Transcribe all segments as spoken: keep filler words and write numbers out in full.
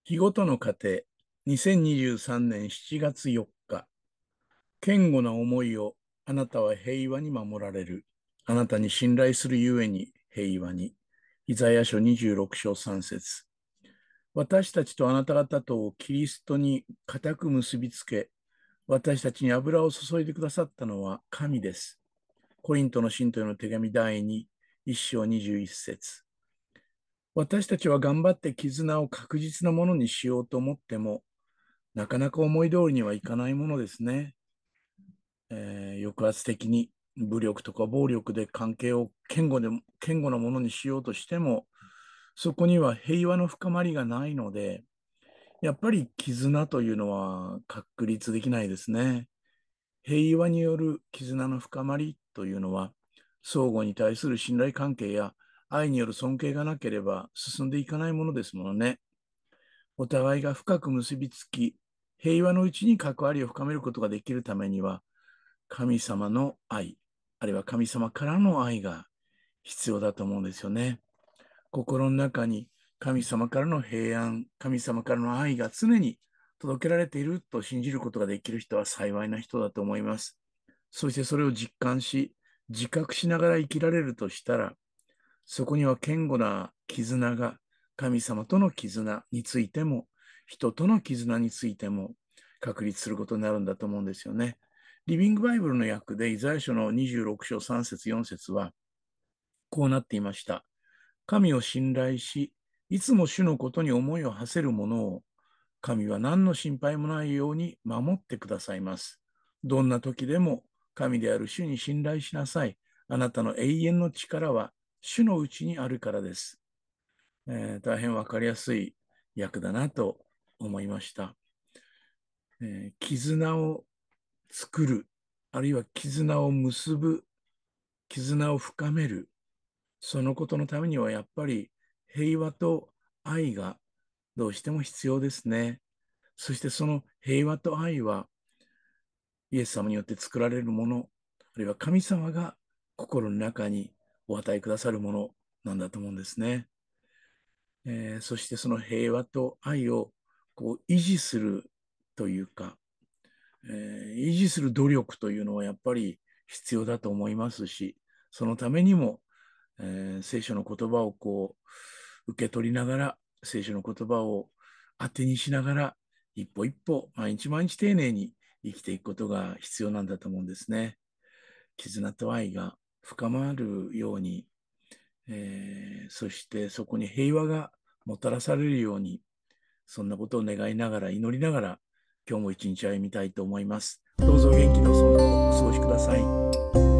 日ごとの糧、にせんにじゅうさんねんしちがつよっか、堅固な思いをあなたは平和に守られる。あなたに信頼するゆえに平和に。イザヤ書にじゅうろく章さん節。私たちとあなた方とをキリストに固く結びつけ、私たちに油を注いでくださったのは神です。コリントの信徒への手紙だいに、いっ章にじゅういち節。私たちは頑張って絆を確実なものにしようと思っても、なかなか思い通りにはいかないものですね。えー抑圧的に武力とか暴力で関係を堅固で堅固なものにしようとしても、そこには平和の深まりがないので、やっぱり絆というのは確立できないですね。平和による絆の深まりというのは、相互に対する信頼関係や愛による尊敬がなければ進んでいかないものですものね。お互いが深く結びつき、平和のうちに関わりを深めることができるためには、神様の愛、あるいは神様からの愛が必要だと思うんですよね。心の中に神様からの平安、神様からの愛が常に届けられていると信じることができる人は幸いな人だと思います。そしてそれを実感し、自覚しながら生きられるとしたら、そこには堅固な絆が、神様との絆についても、人との絆についても確立することになるんだと思うんですよね。リビングバイブルの訳で、イザヤ書のにじゅうろく章さん節よん節は、こうなっていました。神を信頼し、いつも主のことに思いを馳せる者を、神は何の心配もないように守ってくださいます。どんな時でも神である主に信頼しなさい。あなたの永遠の力は主のうちにあるからです。えー大変わかりやすい訳だなと思いました。えー絆を作る、あるいは絆を結ぶ、絆を深める、そのことのためにはやっぱり平和と愛がどうしても必要ですね。そしてその平和と愛はイエス様によって作られるもの、あるいは神様が心の中にお与えくださるものなんだと思うんですね。えーそしてその平和と愛をこう維持するというか、えー維持する努力というのはやっぱり必要だと思いますし、そのためにも、えー聖書の言葉をこう受け取りながら、聖書の言葉を当てにしながら、一歩一歩、毎日毎日丁寧に生きていくことが必要なんだと思うんですね。絆と愛が深まるように、えーそしてそこに平和がもたらされるように、そんなことを願いながら、祈りながら、今日も一日歩みたいと思います。どうぞ元気にお過ごしください。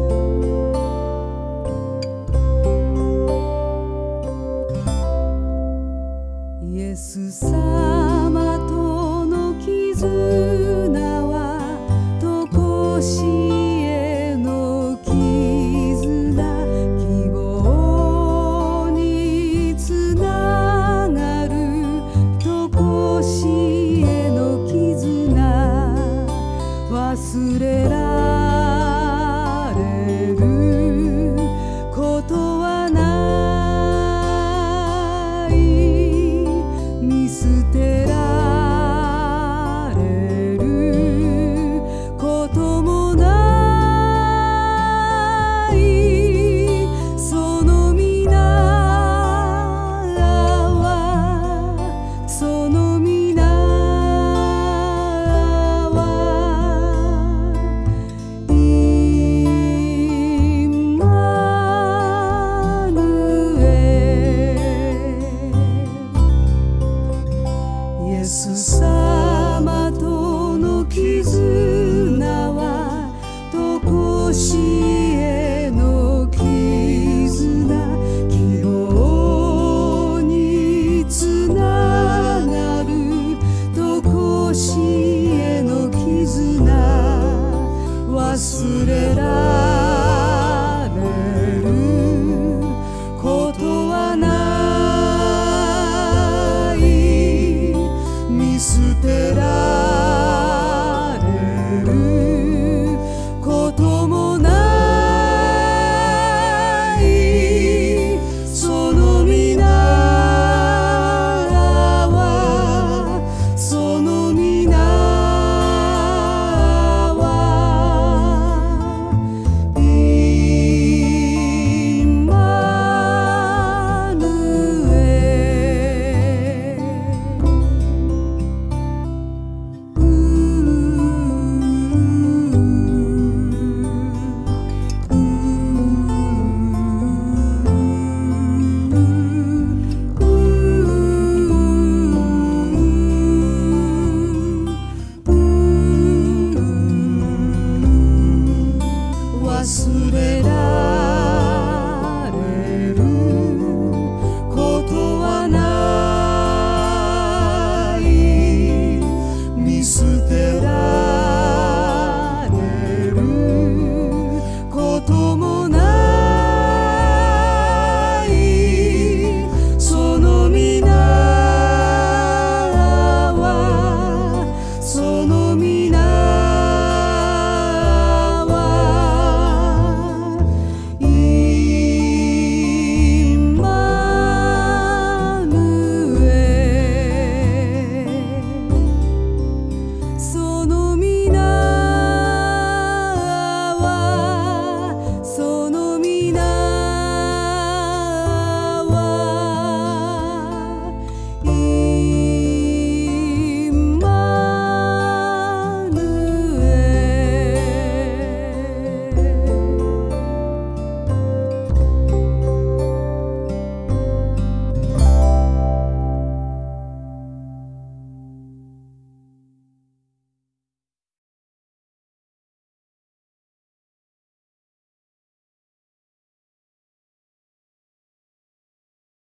イエス様との絆はとこしえの絆、希望につながるとこしえの絆、忘れられることはない見捨てられることもないその皆はその皆はインマヌエルイエス様